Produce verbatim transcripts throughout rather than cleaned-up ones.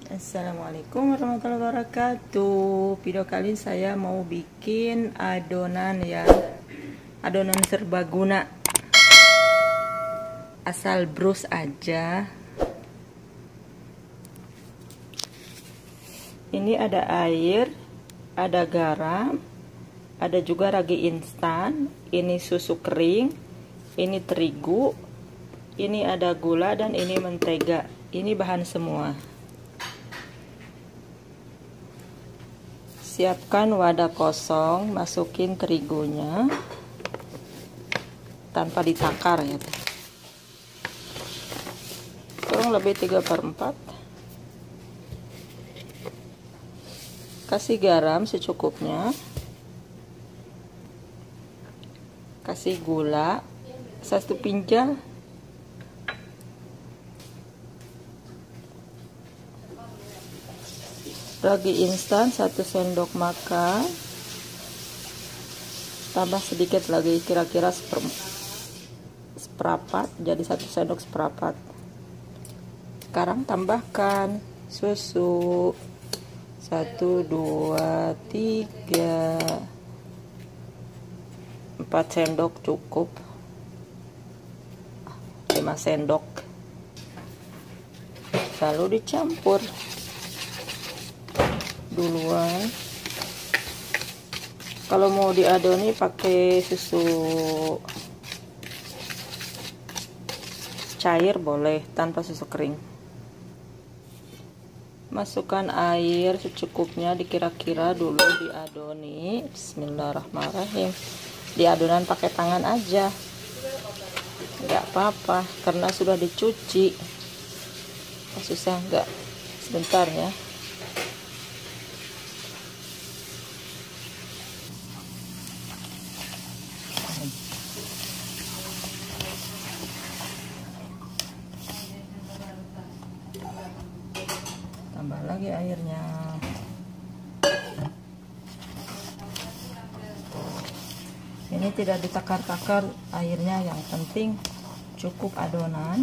Assalamualaikum warahmatullahi wabarakatuh. Video kali saya mau bikin adonan ya, adonan serbaguna asal brus aja. Ini ada air, ada garam, ada juga ragi instan, ini susu kering, ini terigu, ini ada gula, dan ini mentega. Ini bahan semua. Siapkan wadah kosong, masukin terigunya tanpa ditakar ya. Kurang lebih tiga per empat. Kasih garam secukupnya. Kasih gula satu pinjal. Ragi instan satu sendok makan, tambah sedikit lagi, kira-kira seper, seperapat, jadi satu sendok seperapat. Sekarang tambahkan susu satu, dua, tiga, empat sendok cukup, lima sendok, lalu dicampur duluan. Kalau mau diadoni pakai susu cair boleh, tanpa susu kering. Masukkan air secukupnya, dikira-kira dulu diadoni. Bismillahirrahmanirrahim. Diadonan pakai tangan aja, nggak apa-apa karena sudah dicuci. Susah nggak? Sebentar ya. Tambah lagi airnya. Ini tidak ditakar-takar airnya, yang penting cukup adonan.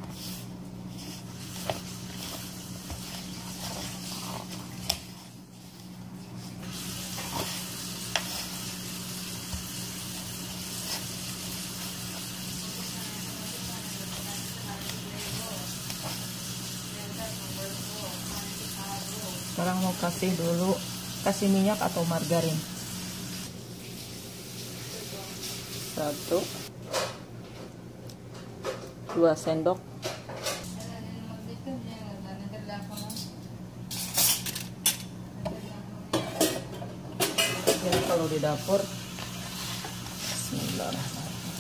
Sekarang mau kasih dulu, kasih minyak atau margarin. Satu, dua sendok. Jadi kalau di dapur, bismillahirrahmanirrahim.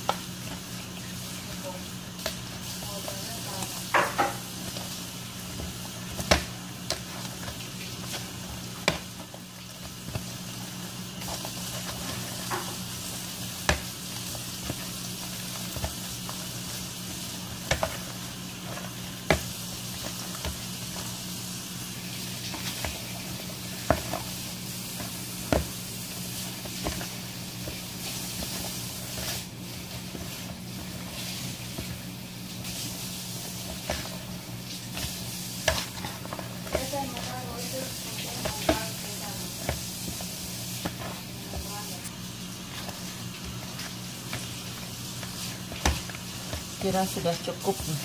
Kira sudah cukup nih.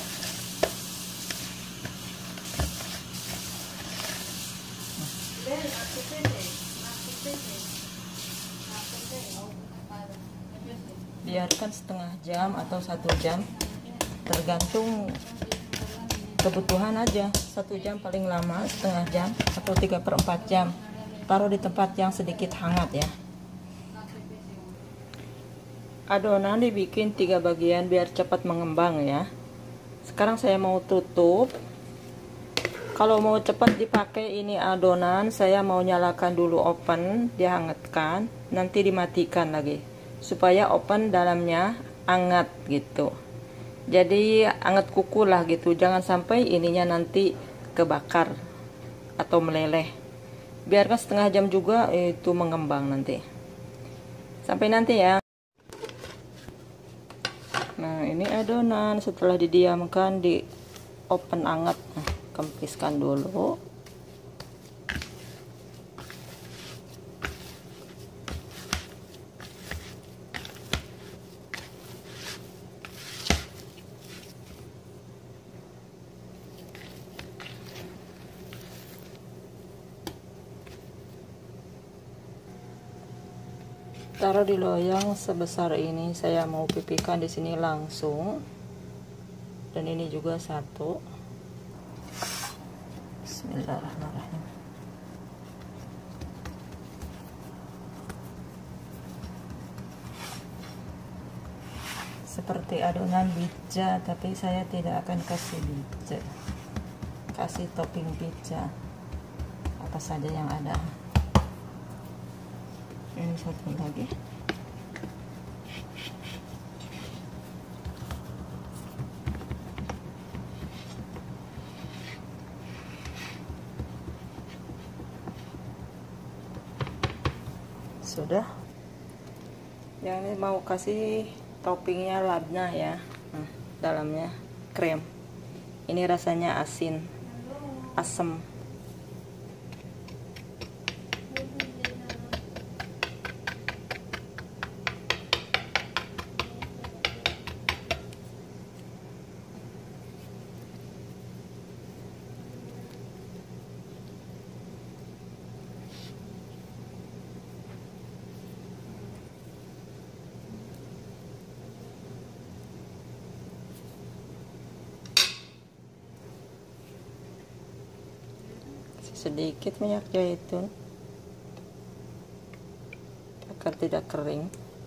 Biarkan setengah jam atau satu jam, tergantung kebutuhan aja. Satu jam paling lama, setengah jam atau tiga per empat jam. Taruh di tempat yang sedikit hangat ya. Adonan dibikin tiga bagian biar cepat mengembang ya. Sekarang saya mau tutup. Kalau mau cepat dipakai ini adonan, saya mau nyalakan dulu oven, dihangatkan, nanti dimatikan lagi supaya oven dalamnya hangat gitu. Jadi hangat kuku lah gitu. Jangan sampai ininya nanti kebakar atau meleleh. Biarkan setengah jam juga itu mengembang nanti. Sampai nanti ya. Nah, ini adonan setelah didiamkan di oven hangat. Nah, kempiskan dulu. taruh di loyang sebesar ini. Saya mau pipihkan di sini langsung. Dan ini juga satu. Bismillahirrahmanirrahim. Seperti adonan pizza, tapi saya tidak akan kasih pizza. Kasih topping pizza. Apa saja yang ada. Ini satu lagi. Sudah. Yang ini mau kasih toppingnya labna ya. Nah, dalamnya krem. Ini rasanya asin, asam. Sedikit minyak zaitun agar tidak kering.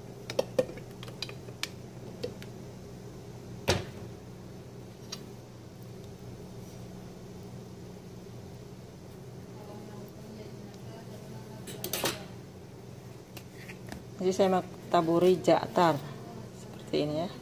Jadi saya mau taburi za'atar seperti ini ya.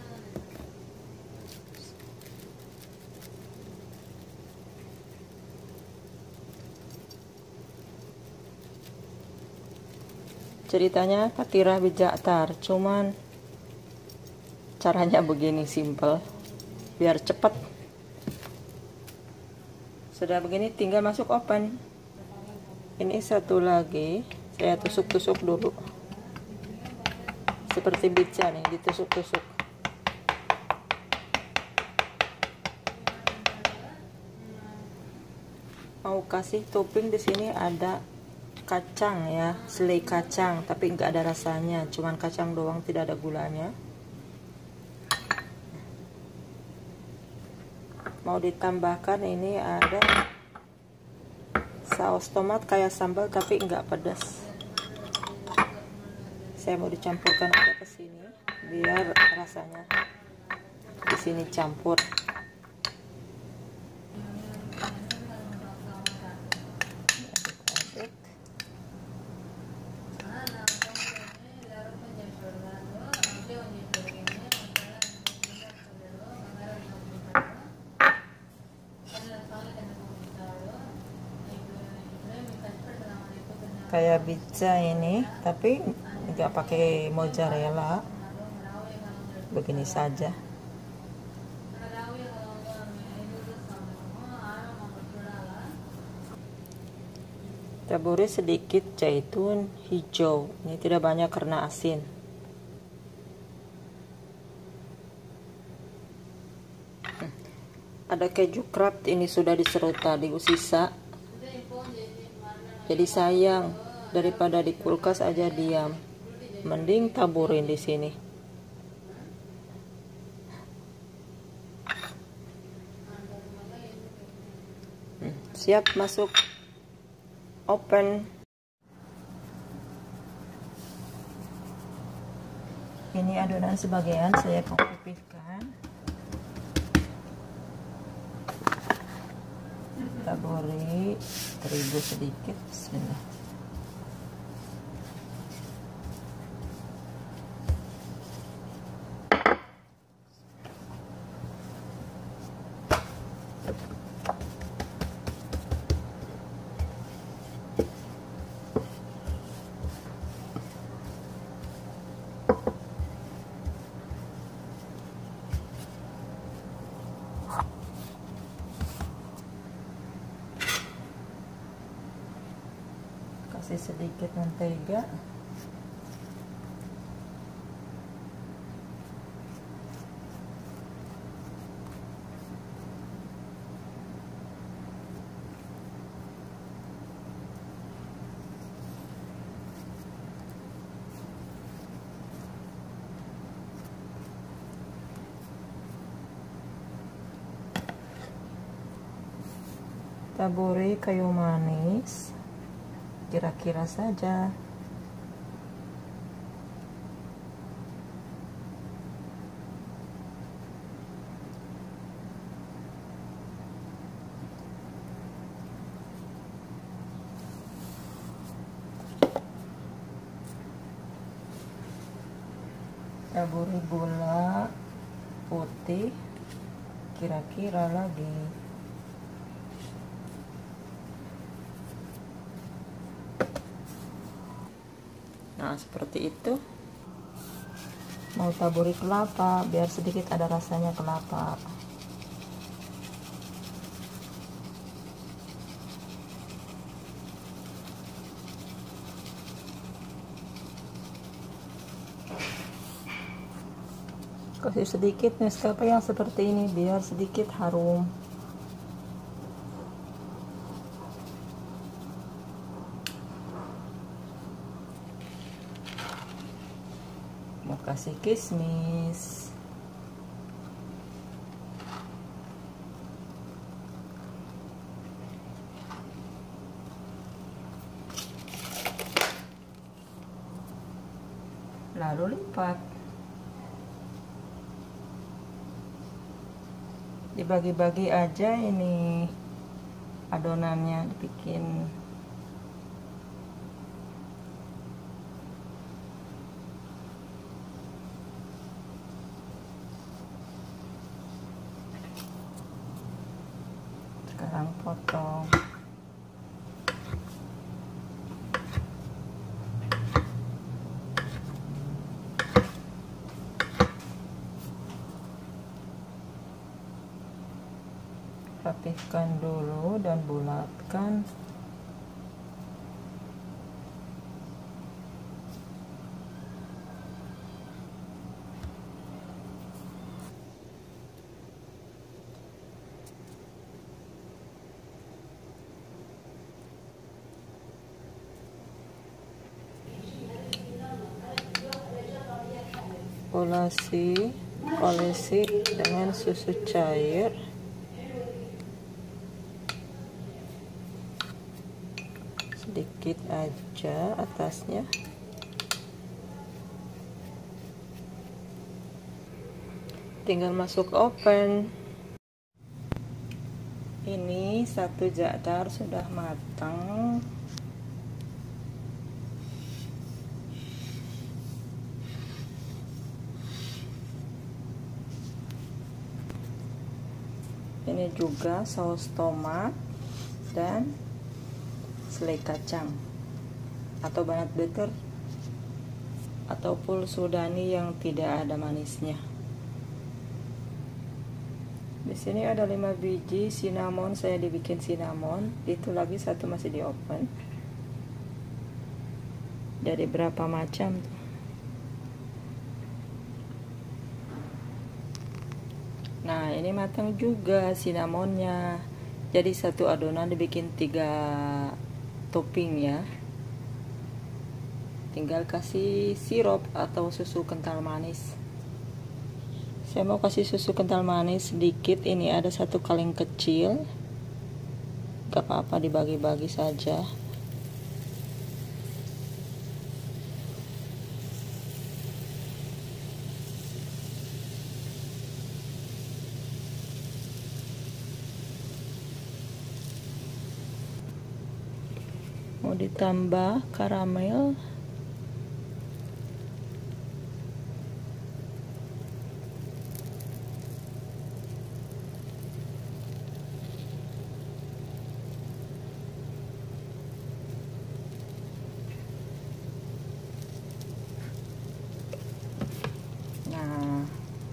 Ceritanya fatirah biza'atar, cuman caranya begini, simple, biar cepat. Sudah begini tinggal masuk oven. Ini satu lagi saya tusuk-tusuk dulu seperti pizza nih, ditusuk-tusuk. Mau kasih topping di sini ada kacang ya, selai kacang, tapi nggak ada rasanya, cuman kacang doang, tidak ada gulanya. Mau ditambahkan ini ada saus tomat kayak sambal tapi nggak pedas. Saya mau dicampurkan aja ke sini biar rasanya di sini campur. Kayak pizza ini, tapi nggak pakai mozzarella, begini saja. Taburi sedikit zaitun hijau, ini tidak banyak karena asin. Ada keju Kraft, ini sudah diserut tadi sisa. Jadi sayang, daripada di kulkas aja diam, mending taburin di sini. Hmm, siap masuk oven. Ini adonan sebagian saya mau pipihkan. Taburi terigu sedikit. Bismillah. Kasih sedikit mentega. taburi kayu manis kira-kira saja. Taburi gula putih kira-kira lagi. Nah, seperti itu. Mau taburi kelapa biar sedikit ada rasanya kelapa. Kasih sedikit Nescafe yang seperti ini biar sedikit harum. Mau kasih kismis. Lalu lipat. Dibagi-bagi aja ini adonannya, dibikin sekarang potong. Rapihkan dulu dan bulatkan. Olesi, olesi dengan susu cair. Sedikit aja atasnya. Tinggal masuk oven. Ini satu jadar sudah matang. Ini juga saus tomat dan selai kacang atau banat butter atau full sudani yang tidak ada manisnya. Di sini ada lima biji cinnamon, saya dibikin cinnamon. Itu lagi satu masih di oven. Dari berapa macam? Nah, ini matang juga cinnamonnya. Jadi satu adonan dibikin tiga topping ya. Tinggal kasih sirup atau susu kental manis. Saya mau kasih susu kental manis sedikit. Ini ada satu kaleng kecil. Gak apa-apa, dibagi-bagi saja. Mau ditambah karamel. Nah,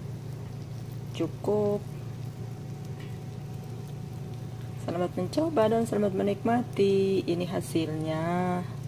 cukup. Selamat mencoba dan selamat menikmati. Ini hasilnya.